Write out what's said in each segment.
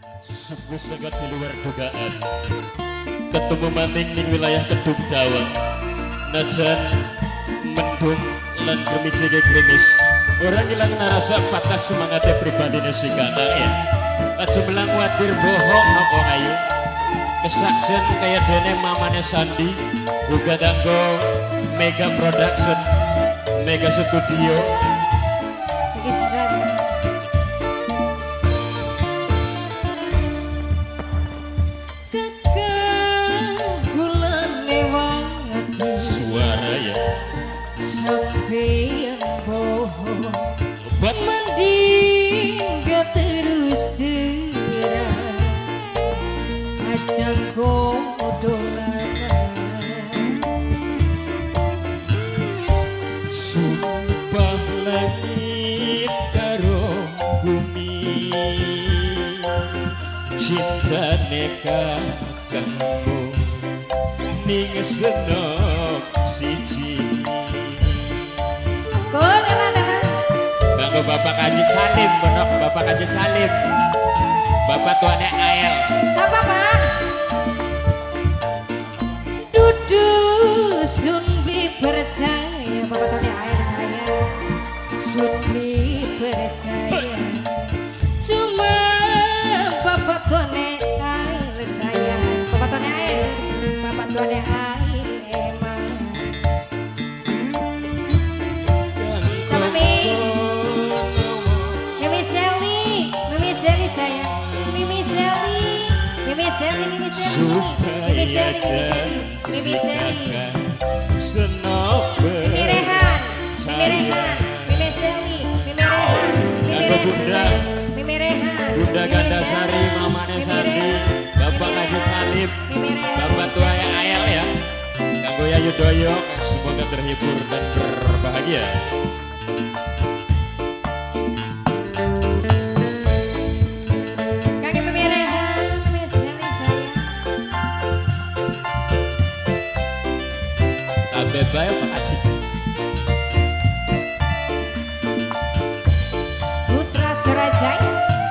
Sungguh sangat di luar dugaan. Ketemu maning ning wilayah Kedung Dawa. Najan mendung lan grimijege grimis. Orang hilang narasa patah semangatnya pribadinya si kakak ya. Aja belang wadir bohong nopo ayu. Kesaksian kayak dene mamane Sandi. Uga tanggo Mega Production, Mega Studio. Suara ya sampai yang bohong buat mending gak terus terang ajang kodolan sumpah langit karo bumi cinta neka kamu ning senok siji kanggo Bapak Haji Salim benok Bapak Haji Salim Bapak tuane Ael siapa Pak? Dudu Sunbi percaya Bapak tuane Ael saya Sunbi percaya cuma Bapak tuane Ael saya Bapak tuane Ael Bapak tuane Ael emang sama Mimi Sally saya Mimi Sally senok Mimi Rehan Mimi Rehan Bunda Gandasari mamane Sandi Bapak Haji Salim Bapak tuanya Ayel ya kanggo Yayu Doyo semoga terhibur dan berbahagia. Kakek Mimi Rehan Mimi Sally saya kabeh bae Pak Haji Putra Surajaya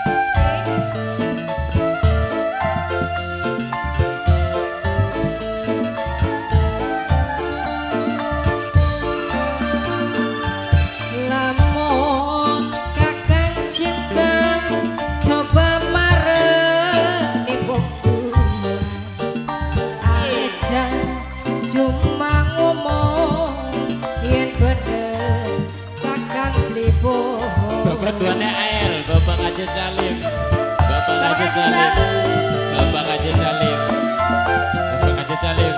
lamun kakang cinta coba marah di waktu aja cuma ngomong yang bener kakang beli bohong Bapak tuane Ael Bapak Haji Salim Bapak Haji Salim Bapak Haji Salim Bapak Haji Salim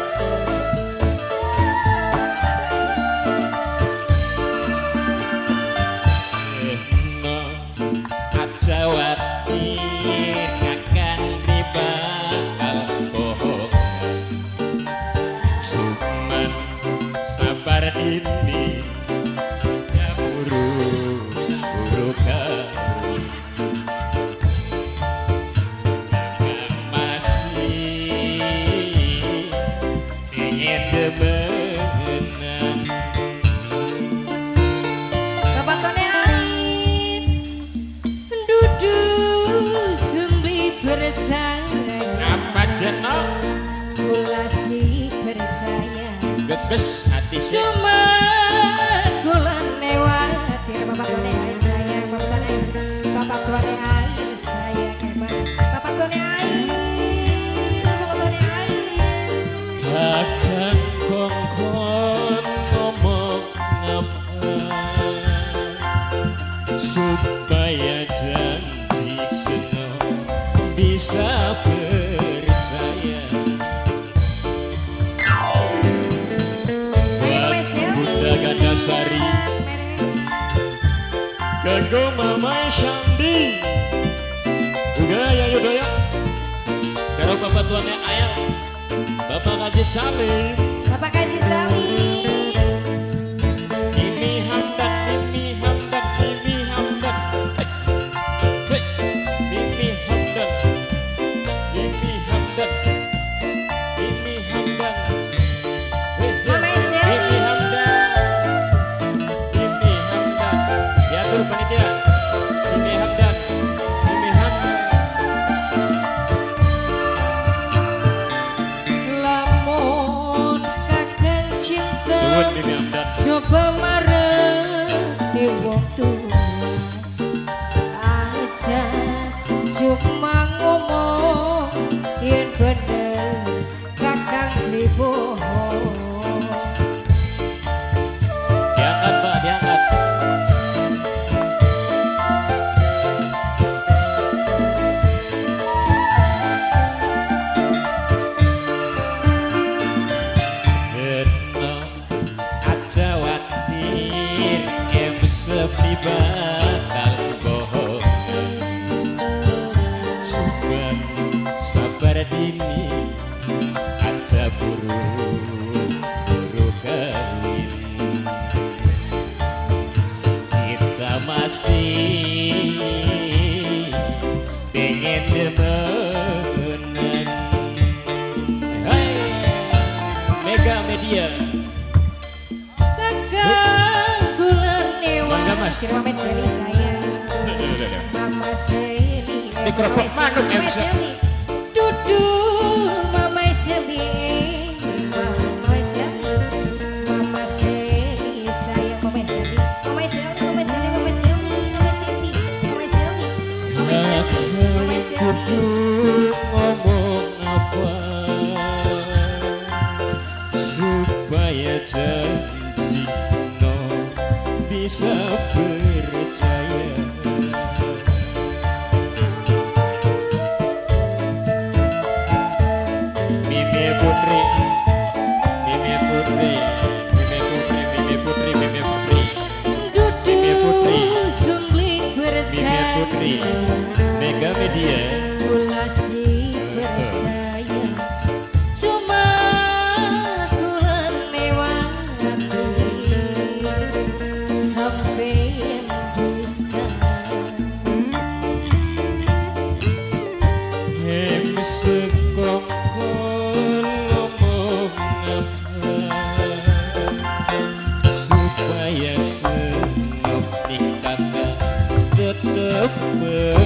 Ajawati akan dibakal bohong cuman sabar ini ya buru kau masih ingin demenan Bapak Tone Ain dudu sumbi percaya apa jenok kula si percaya geges hati sih cuma kula newatir Bapak Tone Ain saya Bapak Tone Ain saya Bapak Tone Ain Bapak Tone Ain akan kongkon ngomong apa supaya janji seno bisa percaya buat Bunda Gandasari kanggo Mama Sandi uga Yayu Doyo karo Bapak tuane Ayel Bapak Haji Salim Bapak Haji Salim Mimi Hamdan Mimi Hamdan Mimi Hamdan hey. Mimi Hamdan Mimi Hamdan Mimi Hamdan hey. Mama Sally Mimi Hamdan Mimi Hamdan diatur panitia Mimi Hamdan Mimi Hamdan Mimi Amdan. Coba mareni wong tua aja cuma ngomong yen bener kakang bohong. Diangkat Mbak, diangkat. Sepi bakal bohong, cuman sabar dini aja buru kawin. Kita masih pengen demenan. Hai Mega Media. Mas. Mama Seli saya. Mama Seli. Mikrofon manuk ya bisa. Duduk Mama Seli. Mama Seli. Mama Seli saya. Mama Seli. Mama Seli. Mama Seli. Mama Seli. Mama Seli. Mama Seli. Mama Seli. Ngomong apa supaya janji bisa percaya. Mimi Putri, Mimi Putri, Mimi Putri, Mimi Putri, Mimi Putri, Mimi Putri, Mimi Putri, Mega Media. Ulasi percaya cuma kulan lewati sampai dusta. Hem sekongkol ngomong apa supaya senop nikah tetep